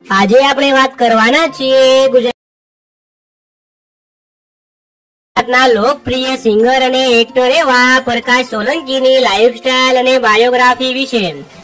આજે આપણે વાત કરવાના છીએ ગુજરાતના લોકપ્રિય સિંગર અને એક્ટર એવા પ્રકાશ સોલંકીની લાઈફસ્ટાઈલ અને બાયોગ્રાફી વિશે।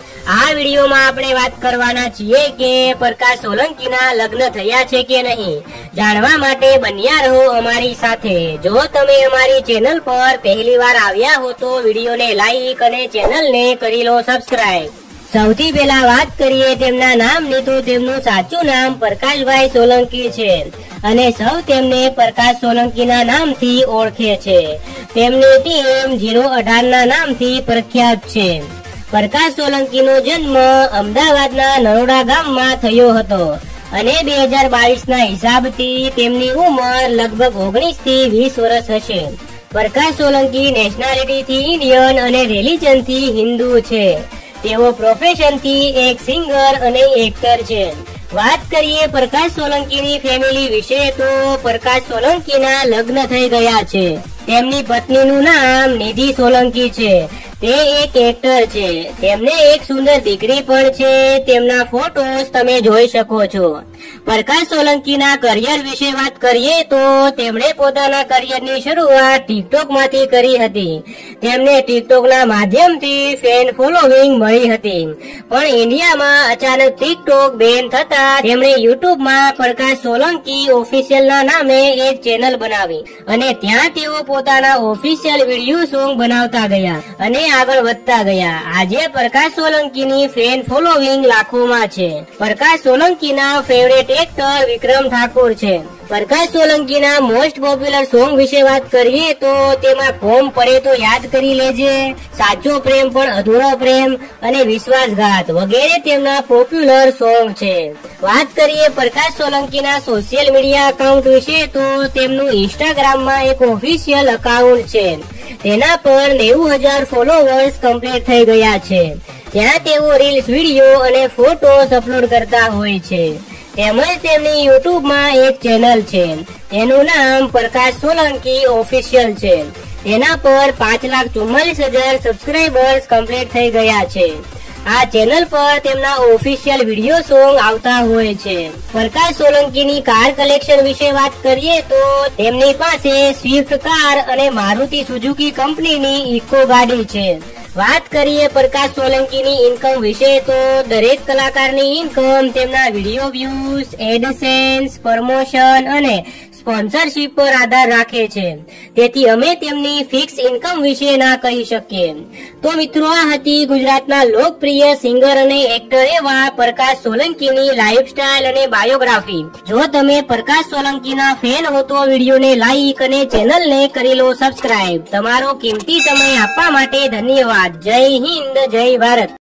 આ વિડીયોમાં આપણે વાત કરવાના છીએ કે પ્રકાશ સોલંકીના લગ્ન થયા છે કે નહીં। જાણવા માટે બન્યા રહો અમારી સાથે। જો તમે અમારી ચેનલ પર પહેલીવાર આવ્યા હો તો વિડીયોને લાઈક અને ચેનલને કરી લો સબસ્ક્રાઇબ। સૌથી પહેલા વાત કરીએ તેમના નામની તો તેમનું સાચું નામ પ્રકાશભાઈ સોલંકી છે અને સૌ તેમને પ્રકાશ સોલંકીના નામથી ઓળખે છે। તેમની ટીમ 018 ના નામથી પ્રખ્યાત છે। પ્રકાશ સોલંકીનો જન્મ અમદાવાદના નરોડા ગામમાં થયો હતો અને 2022 ના હિસાબથી તેમની ઉંમર લગભગ 19 થી 20 વર્ષ હશે। પ્રકાશ સોલંકી નેશનાલિટીથી ઇન્ડિયન અને રિલિજનથી હિન્દુ છે। તેઓ પ્રોફેશનથી એક સિંગર અને એક્ટર છે। વાત કરીએ પ્રકાશ સોલંકીની ફેમિલી વિશે તો પ્રકાશ સોલંકીના લગ્ન થઈ ગયા છે। તેમની પત્નીનું નામ નિધિ સોલંકી છે। તે એક એક્ટર છે। તેમને એક સુંદર દીકરી પણ છે। તેમના ફોટોસ તમે જોઈ શકો છો। પ્રકાશ સોલંકીના કરિયર વિશે વાત કરીએ તો તેમણે પોતાના કરિયરની શરૂઆત ટિકટોક માંથી કરી હતી। તેમને ટિકટોકના માધ્યમથી ફેન ફોલોવિંગ મળી હતી, પણ ઇન્ડિયામાં અચાનક ટિકટોક બેન થતા તેમણે યુટ્યુબમાં પ્રકાશ સોલંકી ઓફિશિયલના નામે એક ચેનલ બનાવી અને ત્યાં તેઓ પોતાના ઓફિશિયલ વિડીયો સોંગ બનાવતા ગયા અને આગળ વધતા ગયા। આજે પ્રકાશ સોલંકીની ફેન ફોલોવિંગ લાખોમાં છે। પ્રકાશ સોલંકીના ફેવરેટ એક્ટર વિક્રમ ઠાકોર છે। પ્રકાશ સોલંકીના મોસ્ટ પોપ્યુલર સોંગ વિશે વાત કરીએ તો તેમાં કોમ પડે તો યાદ કરી લેજે, સાચો પ્રેમ પણ અધૂરો પ્રેમ અને વિશ્વાસઘાત વગેરે તેમના પોપ્યુલર સોંગ છે। વાત કરીએ પ્રકાશ સોલંકીના સોશિયલ મીડિયા એકાઉન્ટ વિશે તો તેમનું ઇન્સ્ટાગ્રામમાં એક ઓફિશિયલ એકાઉન્ટ છે। તેના પર 90,000 ફોલોવર્સ કમ્પ્લીટ થઈ ગયા છે। ત્યાં તેઓ રીલ્સ, વિડીયો અને ફોટોસ અપલોડ કરતા હોય છે। તેમજ તેમની યુટ્યુબમાં એક ચેનલ છે, તેનું નામ પ્રકાશ સોલંકી ઓફિશિયલ છે। તેના પર 5,44,000 સબસ્ક્રાઇબર્સ કમ્પ્લીટ થઈ ગયા છે। આ ચેનલ પર તેમના ઓફિશિયલ વિડીયો સોંગ આવતા હોય છે। પ્રકાશ સોલંકીની કાર કલેક્શન વિશે વાત કરીએ તો તેમની પાસે સ્વિફ્ટ કાર અને મારુતિ સુઝુકી કંપનીની ઇકો ગાડી છે। વાત કરીએ પ્રકાશ સોલંકીની ઇન્કમ વિશે તો દરેક કલાકારની ઇન્કમ તેમના વિડીયો વ્યૂઝ, એડસેન્સ, પ્રમોશન અને સ્પોન્સરશિપ પર આધાર રાખે છે। તેથી અમે તેમની ફિક્સ ઇન્કમ વિશે ના કહી શકીએ। તો મિત્રો, આ હતી ગુજરાતના લોકપ્રિય સિંગર અને એક્ટર એવા પ્રકાશ સોલંકીની લાઈફસ્ટાઈલ અને બાયોગ્રાફી। જો તમે પ્રકાશ સોલંકીના ફેન હો તો વિડીયોને લાઈક અને ચેનલને કરી લો સબસ્ક્રાઇબ। તમારો કિંમતી સમય આપવા માટે ધન્યવાદ। જય હિન્દ, જય ભારત।